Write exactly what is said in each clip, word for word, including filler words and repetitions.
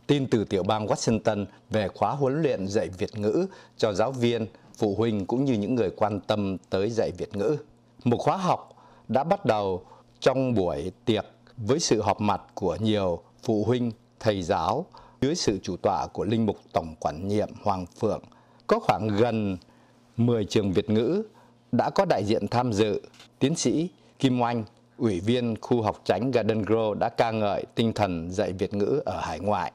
Tin từ tiểu bang Washington về khóa huấn luyện dạy Việt ngữ cho giáo viên, phụ huynh cũng như những người quan tâm tới dạy Việt ngữ. Một khóa học đã bắt đầu trong buổi tiệc với sự họp mặt của nhiều phụ huynh, thầy giáo dưới sự chủ tọa của Linh mục Tổng quản nhiệm Hoàng Phượng. Có khoảng gần mười trường Việt ngữ đã có đại diện tham dự. Tiến sĩ Kim Oanh, Ủy viên khu học chánh Garden Grove đã ca ngợi tinh thần dạy Việt ngữ ở hải ngoại.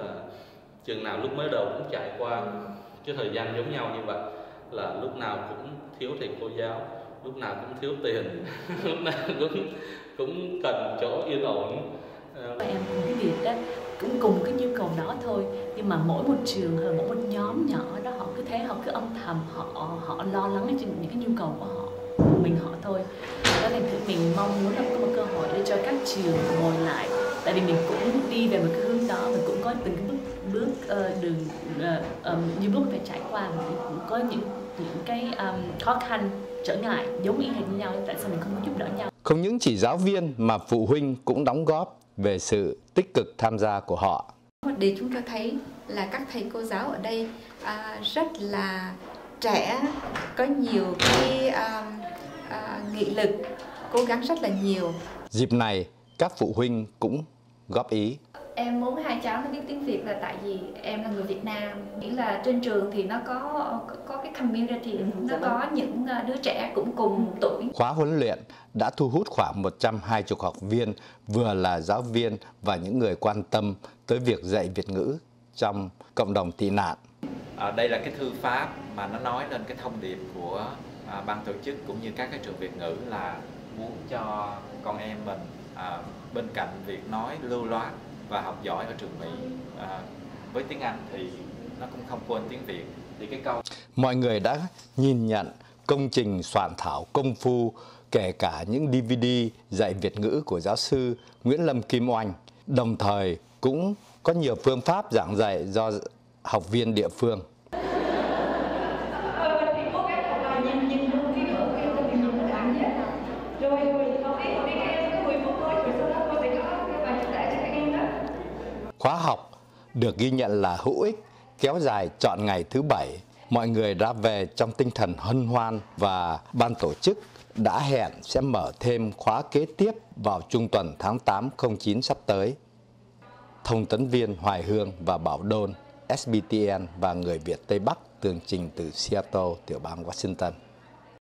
Trường nào lúc mới đầu cũng trải qua cái thời gian giống nhau như vậy, là lúc nào cũng thiếu thầy cô giáo, lúc nào cũng thiếu tiền, lúc nào cũng cũng cần chỗ yên ổn. Em cùng cái việc đó cũng cùng cái nhu cầu đó thôi, nhưng mà mỗi một trường hoặc mỗi một nhóm nhỏ đó họ cứ thế, họ cứ âm thầm, họ họ lo lắng trên những cái nhu cầu của họ, của mình họ thôi. Đó nên mình mong muốn là có một cơ hội để cho các trường ngồi lại, tại vì mình cũng đi về một cái hướng đó, mình cũng có từng cái bước bước uh, đường uh, um, như bước phải trải qua, mình cũng có những những cái um, khó khăn, trở ngại giống y hệt như nhau, tại sao mình không có giúp đỡ nhau? Không những chỉ giáo viên mà phụ huynh cũng đóng góp về sự tích cực tham gia của họ. Để chúng tôi thấy là các thầy cô giáo ở đây à, rất là trẻ, có nhiều cái à, à, nghị lực, cố gắng rất là nhiều. Dịp này, các phụ huynh cũng góp ý. Em muốn hai cháu nó biết tiếng Việt là tại vì em là người Việt Nam. Nghĩ là trên trường thì nó có có cái community, nó có những đứa trẻ cũng cùng tuổi. Khóa huấn luyện đã thu hút khoảng một trăm hai mươi học viên, vừa là giáo viên và những người quan tâm tới việc dạy Việt ngữ trong cộng đồng tị nạn. À, đây là cái thư pháp mà nó nói lên cái thông điệp của à, ban tổ chức cũng như các cái trường Việt ngữ, là muốn cho con em mình à, bên cạnh việc nói lưu loát và học giỏi ở trường Mỹ à, với tiếng Anh thì nó cũng không quên tiếng Việt. Thì cái câu mọi người đã nhìn nhận công trình soạn thảo công phu, kể cả những đê vê đê dạy Việt ngữ của giáo sư Nguyễn Lâm Kim Oanh, đồng thời cũng có nhiều phương pháp giảng dạy do học viên địa phương. Khóa học được ghi nhận là hữu ích, kéo dài trọn ngày thứ bảy. Mọi người đã về trong tinh thần hân hoan và ban tổ chức đã hẹn sẽ mở thêm khóa kế tiếp vào trung tuần tháng tám không chín sắp tới. Thông tấn viên Hoài Hương và Bảo Đôn, ét bê tê en và Người Việt Tây Bắc tường trình từ Seattle, tiểu bang Washington.